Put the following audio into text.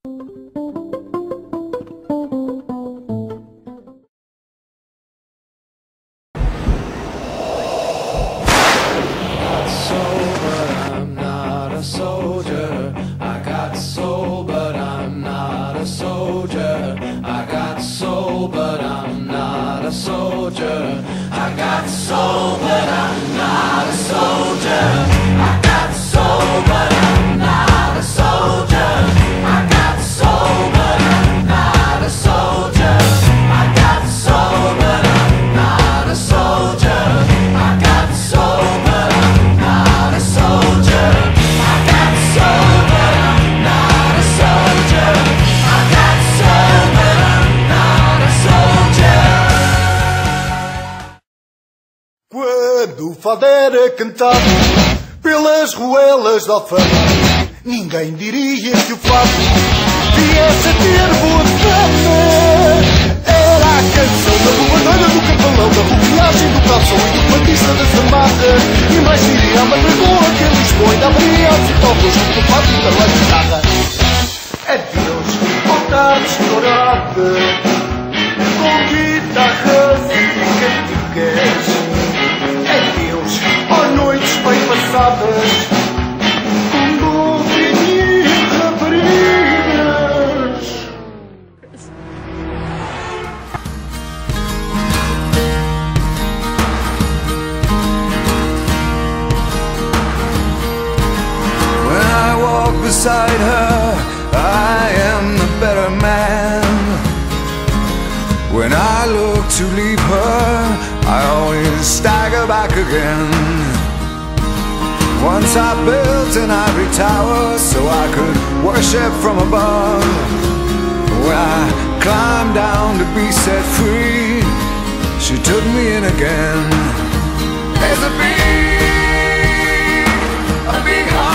Quando o fado era cantado pelas ruelas da Alfama, ninguém diria que o fado viesse a ter boa fama. Era a canção da ruadeira, do capelão, da rubiagem, do calção e do batista da zamada. E mais diria a madragoa que em Lisboa ainda abria ao fotógrafo do fado e da guitarra. Adeus, boa tarde estourada, com guitarras e cantigas. Adeus, ó noites bem passadas, com bom vinho e raparigas. When I walk beside her, I am the better man. When I look to leave her, I always stagger back again. Once I built an ivory tower so I could worship from above. When I climbed down to be set free, she took me in again. There's a big heart